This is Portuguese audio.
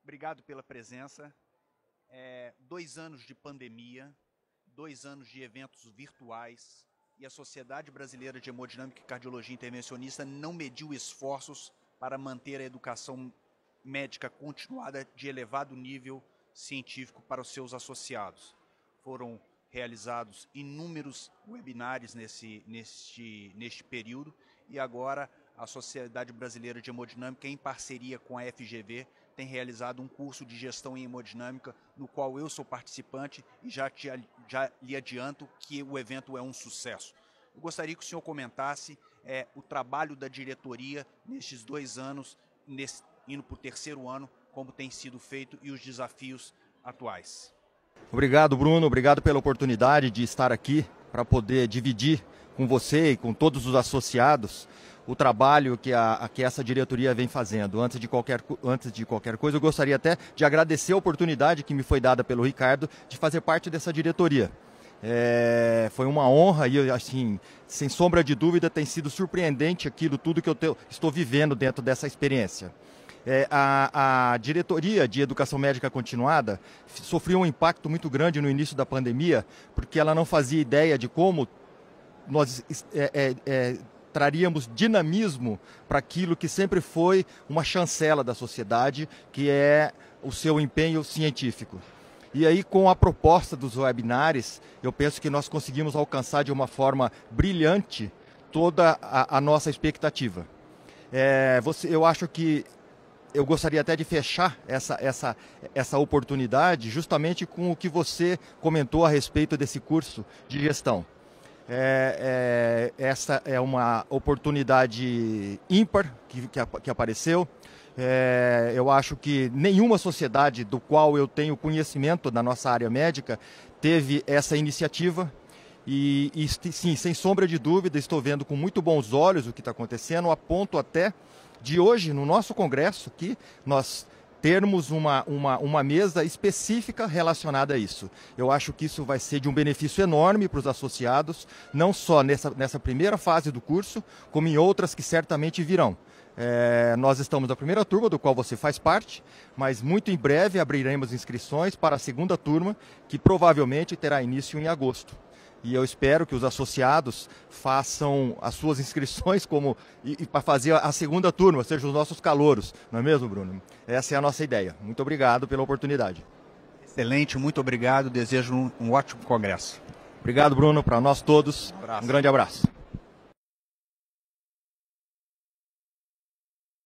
Obrigado pela presença. 2 anos de pandemia, 2 anos de eventos virtuais, e a Sociedade Brasileira de Hemodinâmica e Cardiologia Intervencionista não mediu esforços para manter a educação médica continuada de elevado nível científico para os seus associados. Foram realizados inúmeros webinários neste período, e agora a Sociedade Brasileira de Hemodinâmica, em parceria com a FGV, tem realizado um curso de gestão em hemodinâmica, no qual eu sou participante e já lhe adianto que o evento é um sucesso. Eu gostaria que o senhor comentasse o trabalho da diretoria nestes 2 anos, indo para o 3º ano, como tem sido feito e os desafios atuais. Obrigado, Bruno. Obrigado pela oportunidade de estar aqui para poder dividir com você e com todos os associados o trabalho que essa diretoria vem fazendo. Antes de qualquer coisa, eu gostaria até de agradecer a oportunidade que me foi dada pelo Ricardo de fazer parte dessa diretoria. Foi uma honra e, assim, sem sombra de dúvida, tem sido surpreendente tudo que eu estou vivendo dentro dessa experiência. A diretoria de Educação Médica Continuada sofreu um impacto muito grande no início da pandemia, porque ela não fazia ideia de como nós traríamos dinamismo para aquilo que sempre foi uma chancela da sociedade, que é o seu empenho científico. E aí, com a proposta dos webinários, eu penso que nós conseguimos alcançar de uma forma brilhante toda a nossa expectativa. Eu acho que eu gostaria até de fechar essa oportunidade justamente com o que você comentou a respeito desse curso de gestão. Essa é uma oportunidade ímpar que apareceu. Eu acho que nenhuma sociedade do qual eu tenho conhecimento da nossa área médica teve essa iniciativa. E sim, sem sombra de dúvida, estou vendo com muito bons olhos o que está acontecendo, a ponto até de hoje, no nosso congresso, que nós termos uma mesa específica relacionada a isso. Eu acho que isso vai ser de um benefício enorme para os associados, não só nessa primeira fase do curso, como em outras que certamente virão. Nós estamos na primeira turma, do qual você faz parte, mas muito em breve abriremos inscrições para a segunda turma, que provavelmente terá início em agosto. E eu espero que os associados façam as suas inscrições para fazer a segunda turma, sejam os nossos calouros. Não é mesmo, Bruno? Essa é a nossa ideia. Muito obrigado pela oportunidade. Excelente, muito obrigado. Desejo um ótimo congresso. Obrigado, Bruno. Para nós todos, um grande abraço.